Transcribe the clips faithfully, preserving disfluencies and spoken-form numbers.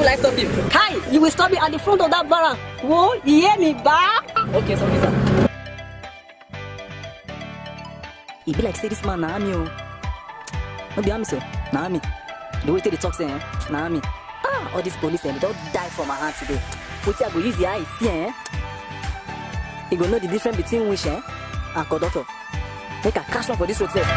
I stop you? Kai, you will stop me at the front of that barrack. Whoa, you hear me, ba? Okay, sorry, sir. He be like, say this man, Naami. No be so, Naami. The way they talk, say, eh? Naami. Ah, all these police, eh, they don't die for my heart today. What I go use the eye, see, eh? You go know the difference between wish, eh, and conductor. Make a cash one for this road first.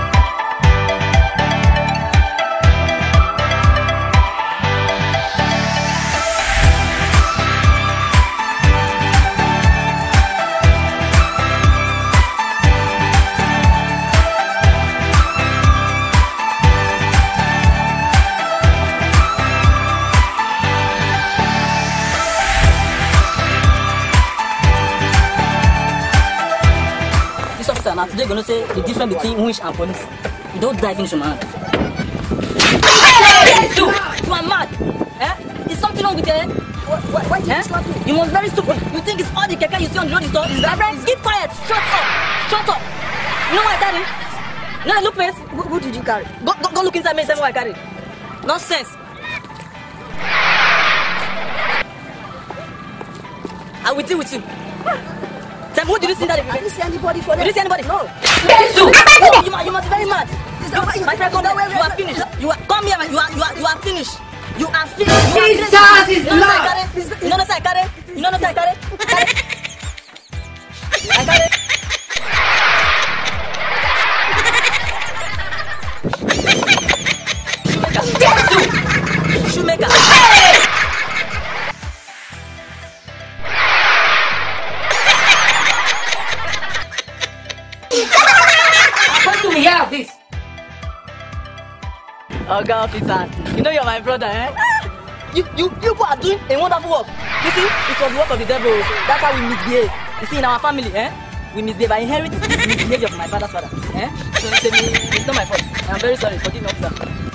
Now today gonna say the difference between winch and police. You don't dive into my hand. Hey, you, you are mad. Eh? Is something wrong with your head? Why, why did eh? you slap me? You must very stupid. You think it's all the keke you see on the road is is that right? Keep quiet. Shut up. Shut up. You know what I carry? No, look face. Who, who did you carry? Go, go, go look inside me and say what I carry. Nonsense. I will deal with you. Tell me, who did you see that? I didn't see anybody for that. Did you see anybody? No. Yes, you. You, you, you must be very mad. You, my friend, come here. You are finished. You are come here, man. You are you are you are finished. You are finished. Jesus is Lord. You know what I carry? You know what I carry? I carry. Shoemaker. Shoemaker. We have this. Oh God, officer, you know you're my brother, eh? You, you, you are doing a wonderful work. You see, it was the work of the devil. That's how we misbehave. You see, in our family, eh? We misbehave. I inherit this misbehavior from my father's father, eh? So it's, a, it's not my fault. I'm very sorry. Forgive me, officer.